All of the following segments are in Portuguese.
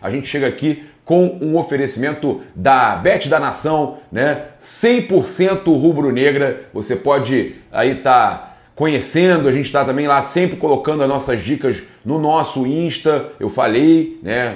A gente chega aqui com um oferecimento da Bet da Nação, né? 100% rubro-negra. Você pode aí estar conhecendo, a gente está também lá sempre colocando as nossas dicas no nosso Insta. Eu falei, né?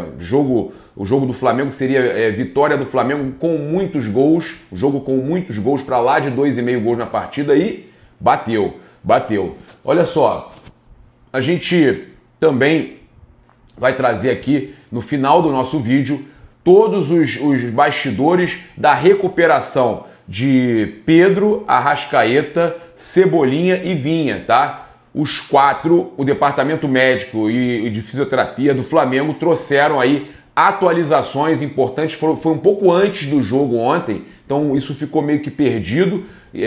O jogo do Flamengo seria vitória do Flamengo com muitos gols, o jogo com muitos gols, para lá de 2,5 gols na partida, e bateu. Olha só, a gente também vai trazer aqui no final do nosso vídeo todos os bastidores da recuperação de Pedro, Arrascaeta, Cebolinha e Vinha, tá? Os quatro, o departamento médico e de fisioterapia do Flamengo trouxeram aí atualizações importantes. Foi um pouco antes do jogo ontem, então isso ficou meio que perdido,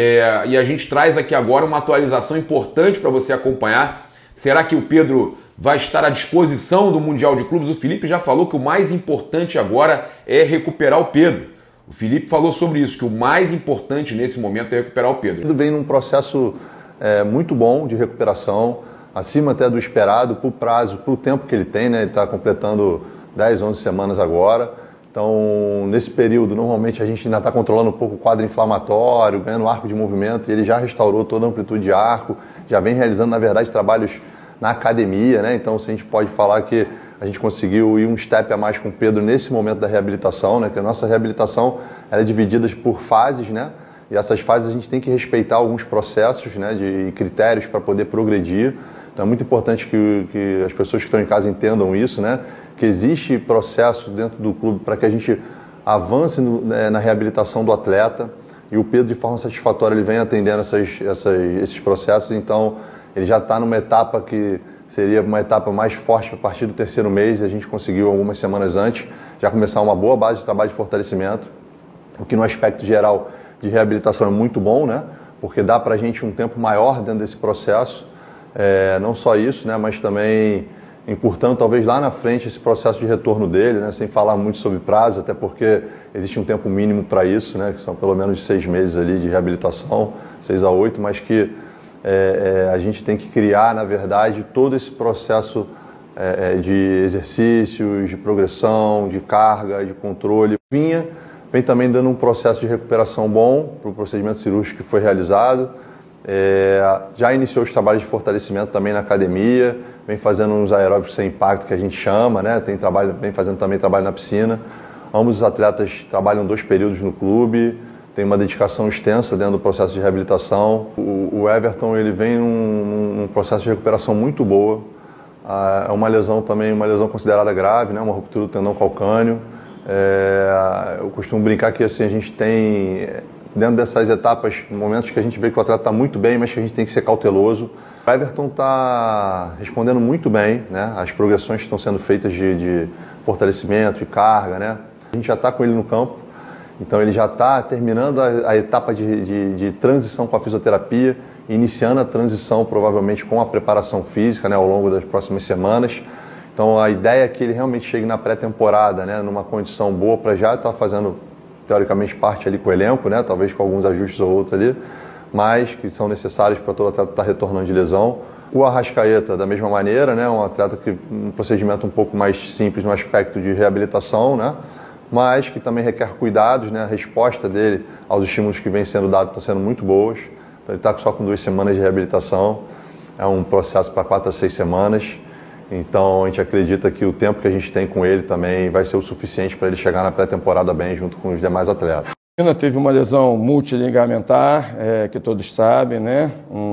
e a gente traz aqui agora uma atualização importante para você acompanhar. Será que o Pedro vai estar à disposição do Mundial de Clubes? O Felipe já falou que o mais importante agora é recuperar o Pedro. O Felipe falou sobre isso, que o mais importante nesse momento é recuperar o Pedro. Ele vem num processo muito bom de recuperação, acima até do esperado, para o prazo, para o tempo que ele tem, né? Ele está completando 10, 11 semanas agora. Então, nesse período, normalmente a gente ainda está controlando um pouco o quadro inflamatório, ganhando arco de movimento, e ele já restaurou toda a amplitude de arco, já vem realizando, na verdade, trabalhos na academia, né? Então, se a gente pode falar que a gente conseguiu ir um step a mais com o Pedro nesse momento da reabilitação, né? Que a nossa reabilitação era dividida por fases, né? E essas fases a gente tem que respeitar alguns processos, né? De critérios para poder progredir. Então, é muito importante que as pessoas que estão em casa entendam isso, né? Que existe processo dentro do clube para que a gente avance na reabilitação do atleta, e o Pedro, de forma satisfatória, ele vem atendendo esses processos. Então, ele já está numa etapa que seria uma etapa mais forte a partir do 3º mês, e a gente conseguiu algumas semanas antes já começar uma boa base de trabalho de fortalecimento, o que no aspecto geral de reabilitação é muito bom, né? Porque dá para a gente um tempo maior dentro desse processo, não só isso, né? Mas também encurtando talvez lá na frente esse processo de retorno dele, né? Sem falar muito sobre prazo, até porque existe um tempo mínimo para isso, né? Que são pelo menos 6 meses ali de reabilitação, 6 a 8, mas que a gente tem que criar, na verdade, todo esse processo de exercícios, de progressão, de carga, de controle. Vem também dando um processo de recuperação bom para o procedimento cirúrgico que foi realizado. Já iniciou os trabalhos de fortalecimento também na academia, vem fazendo uns aeróbicos sem impacto, que a gente chama, né? Vem fazendo também trabalho na piscina. Ambos os atletas trabalham 2 períodos no clube, tem uma dedicação extensa dentro do processo de reabilitação. O Everton, ele vem num processo de recuperação muito boa. É uma lesão também, uma lesão considerada grave, né? Uma ruptura do tendão calcâneo. Eu costumo brincar que assim, a gente tem, dentro dessas etapas, momentos que a gente vê que o atleta está muito bem, mas que a gente tem que ser cauteloso. O Everton está respondendo muito bem, né? As progressões que estão sendo feitas de fortalecimento, de carga, né? A gente já está com ele no campo. Então ele já está terminando a etapa de transição com a fisioterapia, iniciando a transição provavelmente com a preparação física, né, ao longo das próximas semanas. Então a ideia é que ele realmente chegue na pré-temporada, né, numa condição boa para já estar fazendo teoricamente parte ali com o elenco, né, talvez com alguns ajustes ou outros ali, mas que são necessários para todo atleta estar retornando de lesão. O Arrascaeta, da mesma maneira, né, um atleta que um procedimento um pouco mais simples no aspecto de reabilitação, né, mas que também requer cuidados, né? A resposta dele aos estímulos que vêm sendo dados estão sendo muito boas. Então ele está só com 2 semanas de reabilitação, é um processo para 4 a 6 semanas. Então a gente acredita que o tempo que a gente tem com ele também vai ser o suficiente para ele chegar na pré-temporada bem junto com os demais atletas. Ele teve uma lesão multiligamentar, que todos sabem, né?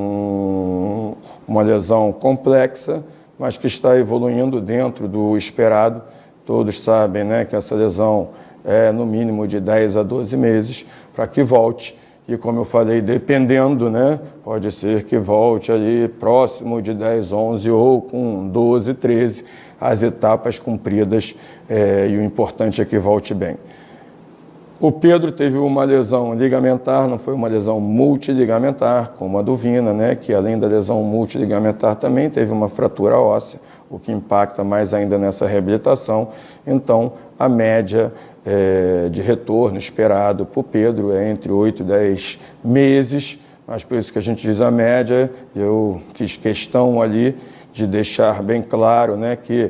Uma lesão complexa, mas que está evoluindo dentro do esperado. Todos sabem, né, que essa lesão é no mínimo de 10 a 12 meses para que volte. E como eu falei, dependendo, né, pode ser que volte ali próximo de 10, 11 ou com 12, 13, as etapas cumpridas, e o importante é que volte bem. O Pedro teve uma lesão ligamentar, não foi uma lesão multiligamentar, como a do Vina, né, que além da lesão multiligamentar também teve uma fratura óssea, o que impacta mais ainda nessa reabilitação. Então, a média de retorno esperado para o Pedro é entre 8 e 10 meses, mas por isso que a gente diz a média. Eu fiz questão ali de deixar bem claro, né, que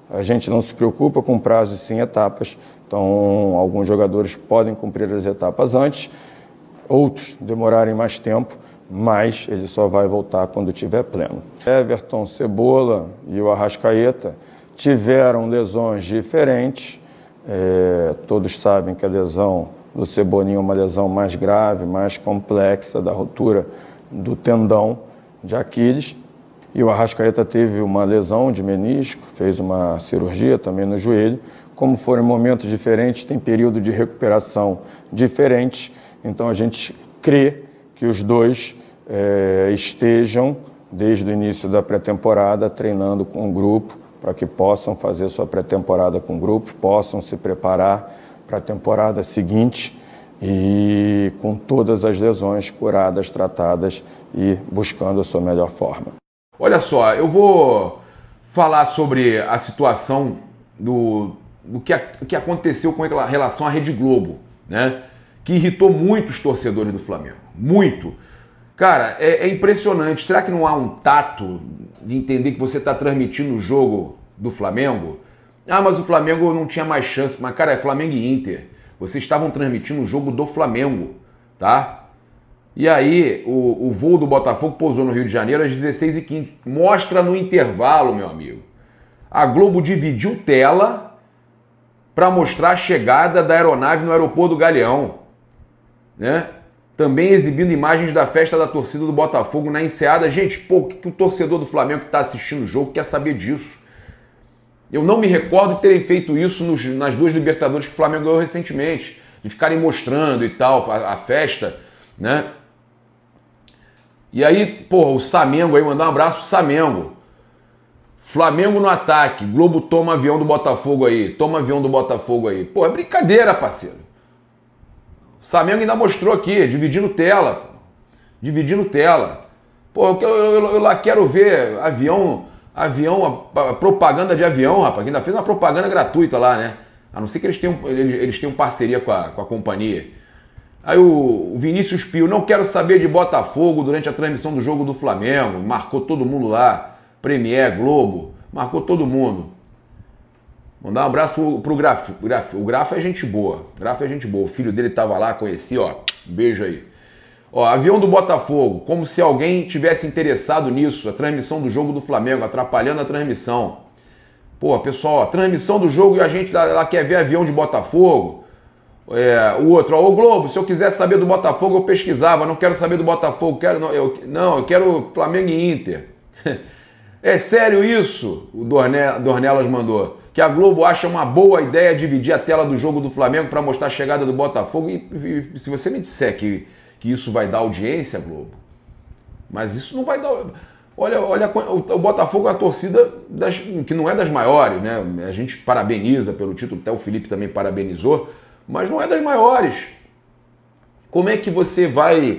A gente não se preocupa com prazos sim etapas, então alguns jogadores podem cumprir as etapas antes, outros demorarem mais tempo, mas ele só vai voltar quando tiver pleno. Everton, Cebola e o Arrascaeta tiveram lesões diferentes, todos sabem que a lesão do Cebolinha é uma lesão mais grave, mais complexa, da ruptura do tendão de Aquiles. E o Arrascaeta teve uma lesão de menisco, fez uma cirurgia também no joelho. Como foram momentos diferentes, tem período de recuperação diferentes, então a gente crê que os dois estejam, desde o início da pré-temporada, treinando com o grupo, para que possam fazer sua pré-temporada com o grupo, possam se preparar para a temporada seguinte e com todas as lesões curadas, tratadas e buscando a sua melhor forma. Olha só, eu vou falar sobre a situação do que aconteceu com relação à Rede Globo, né? Que irritou muito os torcedores do Flamengo. Muito. Cara, é impressionante. Será que não há um tato de entender que você está transmitindo o jogo do Flamengo? Ah, mas o Flamengo não tinha mais chance. Mas, cara, é Flamengo e Inter. Vocês estavam transmitindo o jogo do Flamengo, tá? E aí, o voo do Botafogo pousou no Rio de Janeiro às 16h15. Mostra no intervalo, meu amigo. A Globo dividiu tela para mostrar a chegada da aeronave no aeroporto do Galeão, né? Também exibindo imagens da festa da torcida do Botafogo na enseada. Gente, pô, o que o torcedor do Flamengo que está assistindo o jogo quer saber disso? Eu não me recordo de terem feito isso nas duas Libertadores que o Flamengo ganhou recentemente, de ficarem mostrando e tal, a festa, né? E aí, pô, o Samengo aí, mandar um abraço pro Samengo. Flamengo no ataque, Globo toma avião do Botafogo aí, toma avião do Botafogo aí. Pô, é brincadeira, parceiro. O Samengo ainda mostrou aqui, dividindo tela, pô. Dividindo tela. Pô, eu lá quero ver avião, a propaganda de avião, rapaz, que ainda fez uma propaganda gratuita lá, né? A não ser que eles tenham parceria com a companhia. Aí o Vinícius Pio, não quero saber de Botafogo durante a transmissão do jogo do Flamengo. Marcou todo mundo lá. Premier, Globo, marcou todo mundo. Mandar um abraço pro Graf. O Graf é gente boa. O Graf é gente boa. O filho dele tava lá, conheci, ó. Um beijo aí. Ó, avião do Botafogo, como se alguém tivesse interessado nisso. A transmissão do jogo do Flamengo, atrapalhando a transmissão. Pô, pessoal, a transmissão do jogo e a gente lá quer ver avião de Botafogo. O outro, ó, o Globo, se eu quiser saber do Botafogo, eu pesquisava, não quero saber do Botafogo, eu quero Flamengo e Inter. É sério isso? O Dornelas mandou. Que a Globo acha uma boa ideia dividir a tela do jogo do Flamengo para mostrar a chegada do Botafogo. E se você me disser que isso vai dar audiência, Globo, mas isso não vai dar... Olha, o Botafogo é uma torcida que não é das maiores, né? A gente parabeniza pelo título, até o Felipe também parabenizou, mas não é das maiores. Como é que você vai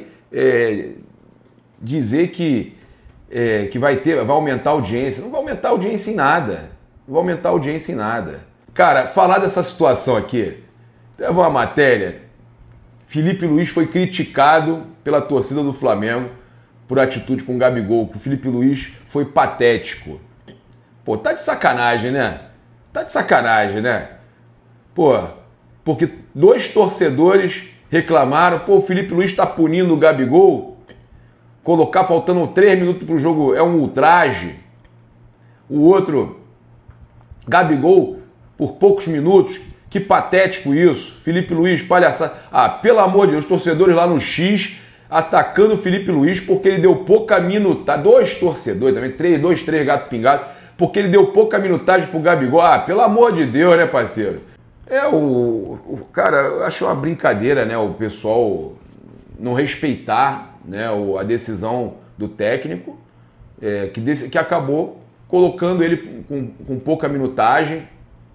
dizer que vai aumentar a audiência? Não vai aumentar a audiência em nada. Não vai aumentar a audiência em nada. Cara, falar dessa situação aqui, teve uma matéria, Felipe Luiz foi criticado pela torcida do Flamengo por atitude com o Gabigol, que o Felipe Luiz foi patético. Pô, tá de sacanagem, né? Tá de sacanagem, né? Pô, porque dois torcedores reclamaram, pô, o Felipe Luiz tá punindo o Gabigol, colocar faltando 3 minutos pro jogo é um ultraje. O outro, Gabigol, por poucos minutos, que patético isso. Felipe Luiz, palhaçada. Ah, pelo amor de Deus, os torcedores lá no X atacando o Felipe Luiz porque ele deu pouca minutagem. Dois torcedores também, dois, três gato pingado, porque ele deu pouca minutagem pro Gabigol. Ah, pelo amor de Deus, né, parceiro? Cara, eu acho uma brincadeira, né, o pessoal não respeitar, né, a decisão do técnico, que acabou colocando ele com pouca minutagem,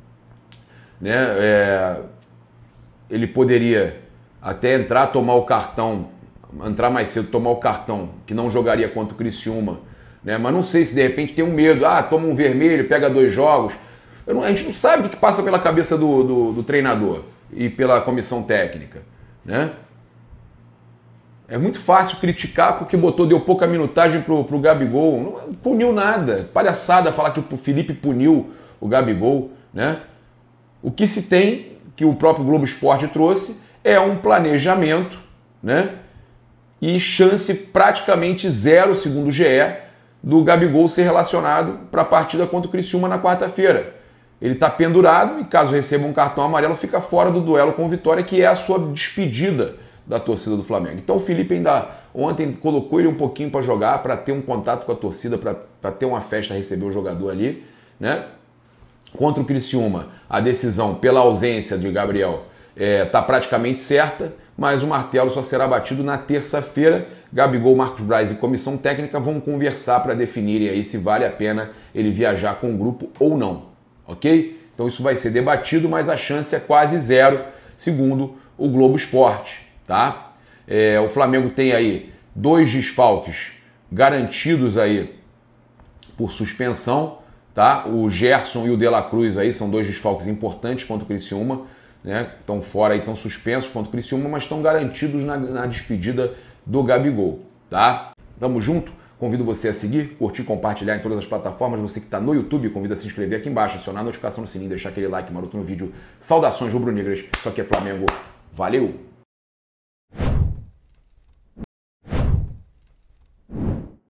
né? Ele poderia até tomar o cartão, entrar mais cedo, tomar o cartão, que não jogaria contra o Criciúma, né? Mas não sei se de repente tem um medo, toma um vermelho, pega 2 jogos. A gente não sabe o que passa pela cabeça do treinador e pela comissão técnica, né? É muito fácil criticar porque deu pouca minutagem pro Gabigol. Não puniu nada. Palhaçada falar que o Felipe puniu o Gabigol, né? O que se tem, que o próprio Globo Esporte trouxe, é um planejamento, né? E chance praticamente zero, segundo o GE, do Gabigol ser relacionado para a partida contra o Criciúma na quarta-feira. Ele está pendurado e, caso receba um cartão amarelo, fica fora do duelo com o Vitória, que é a sua despedida da torcida do Flamengo. Então o Felipe ainda ontem colocou ele um pouquinho para jogar, para ter um contato com a torcida, para ter uma festa, receber o jogador ali, né? Contra o Criciúma, a decisão pela ausência de Gabriel está praticamente certa, mas o martelo só será batido na terça-feira. Gabigol, Marcos Braz e comissão técnica vão conversar para definirem aí se vale a pena ele viajar com o grupo ou não, ok? Então isso vai ser debatido, mas a chance é quase zero, segundo o Globo Esporte, tá? O Flamengo tem aí 2 desfalques garantidos aí por suspensão, tá? O Gerson e o De La Cruz aí são 2 desfalques importantes contra o Criciúma, né? Estão fora aí, estão suspensos contra o Criciúma, mas estão garantidos na despedida do Gabigol, tá? Tamo junto? Convido você a seguir, curtir, compartilhar em todas as plataformas. Você que está no YouTube, convido a se inscrever aqui embaixo, acionar a notificação no sininho, deixar aquele like maroto no vídeo. Saudações rubro-negras, isso aqui é Flamengo. Valeu!